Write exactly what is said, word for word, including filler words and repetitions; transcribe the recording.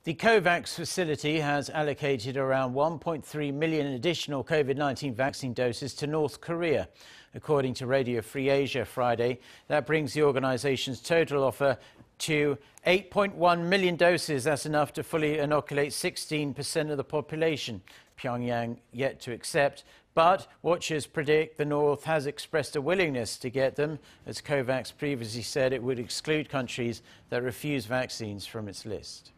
The COVAX Facility has allocated around one point three million additional COVID nineteen vaccine doses to North Korea. According to Radio Free Asia Friday, that brings the organization's total offer to eight point one million doses. That's enough to fully inoculate sixteen percent of the population. Pyeongyang yet to accept, but watchers predict the North has expressed a willingness to get them, as COVAX previously said it would exclude countries that refuse vaccines from its list.